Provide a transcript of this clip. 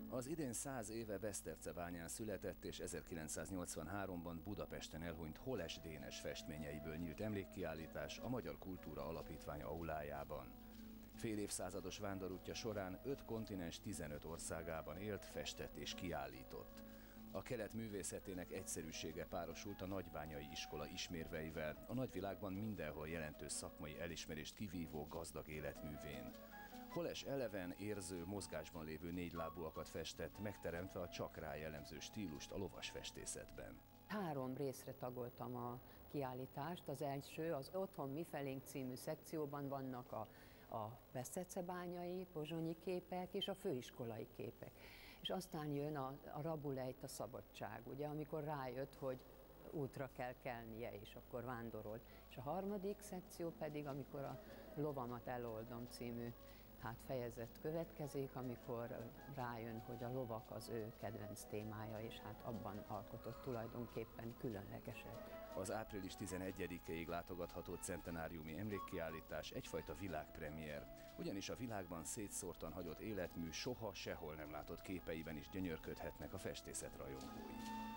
Az idén 100 éve Beszterczebányán született és 1983-ban Budapesten elhunyt Holes Dénes festményeiből nyílt emlékkiállítás a Magyar Kultúra Alapítvány aulájában. Fél évszázados vándorútja során 5 kontinens 15 országában élt, festett és kiállított. A kelet művészetének egyszerűsége párosult a nagybányai iskola ismérveivel, a nagyvilágban mindenhol jelentős szakmai elismerést kivívó gazdag életművén. Holes eleven, érző, mozgásban lévő négylábúakat festett, megteremtve a csak rá jellemző stílust a lovasfestészetben. 3 részre tagoltam a kiállítást. Az első, az Otthon mifelénk című szekcióban vannak a beszterczebányai, pozsonyi képek és a főiskolai képek. És aztán jön a rabulejt, a szabadság, ugye, amikor rájött, hogy útra kell kelnie, és akkor vándorol. És a harmadik szekció pedig, amikor a Lovamat eloldom című fejezet következik, amikor rájön, hogy a lovak az ő kedvenc témája, és abban alkotott tulajdonképpen különlegeset. Az április 11-ig látogatható centenáriumi emlékkiállítás egyfajta világpremiér, ugyanis a világban szétszórtan hagyott életmű soha sehol nem látott képeiben is gyönyörködhetnek a festészet rajongói.